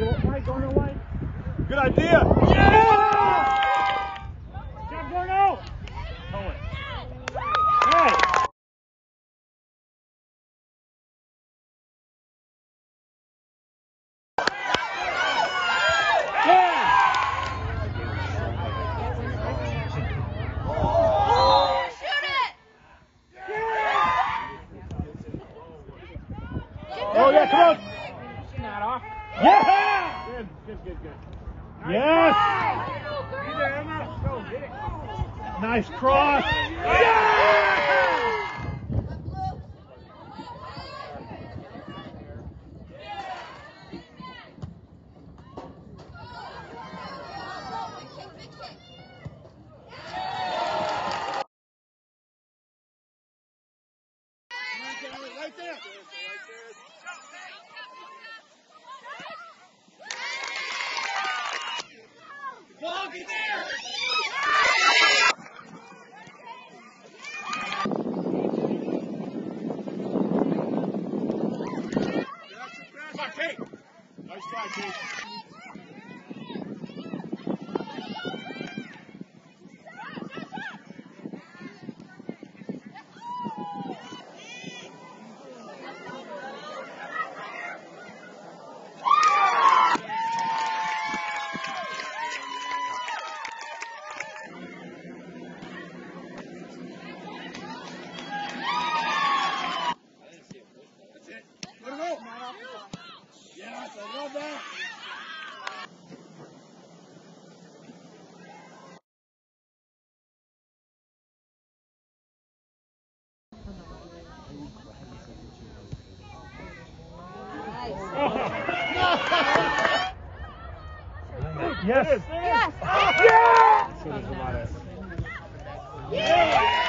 Good idea. Yeah! Jump, Bruno! Hey! Oh yeah, come on. Not off. Yeah! Good. Yes! Be there, Emma. Go, get it. Nice cross. Right there. Ball, get there. Come on, Kate. Nice try, Kate. Yes, I love that. Yes. Yes. Yeah. So there's a lot of... Yeah.